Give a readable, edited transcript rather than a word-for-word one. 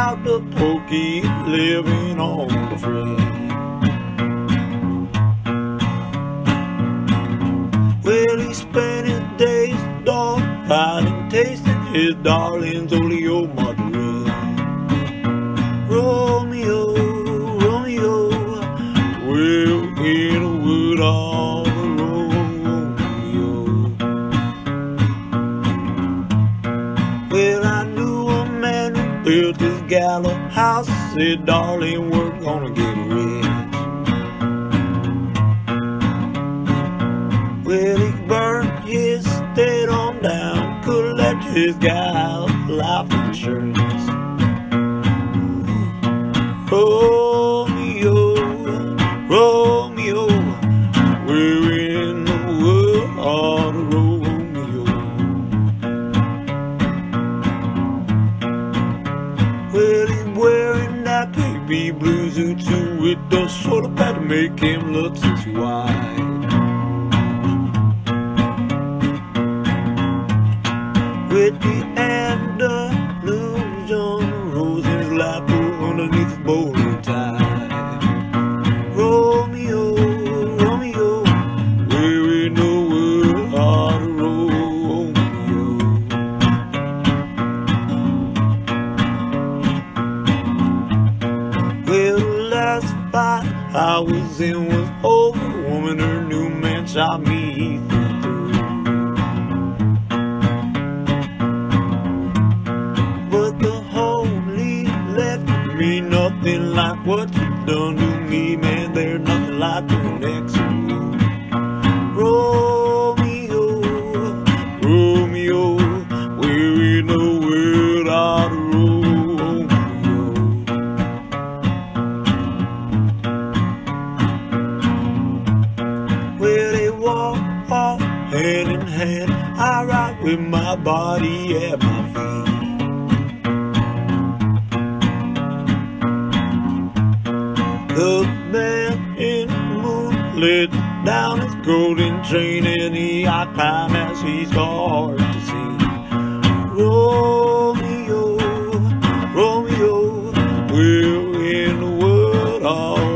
about the pokie living on the fringe. Well, he spent his days dog fighting, tasting his darling's oleomargarine. Romeo, Romeo, well, in the wood on the Romeo. Well, I knew a man who built this gallows house, said, darling, we're gonna get rich. Well, he burned his stead on down, collect his gal's life insurance. Romeo, Romeo, we're in the wood on the Romeo. Well, he's wearing that baby blue zoot with the shoulderpads to make him look 6 wide. With the Andalusian rose in his lapel underneath his bolo tie. Romeo, Romeo, we're in the wood on the Romeo. Well, the last fight I was in was over. A woman, her new man shot me through. Me nothing like what you done to me, man. There's nothing like the next one. Romeo, Romeo, we're in the world of Romeo. Well, they walk off hand in hand. I ride with my body at my feet. The man in the moon let down his golden chain, and he climb as he's hard to see. Romeo, Romeo, we're in the wood all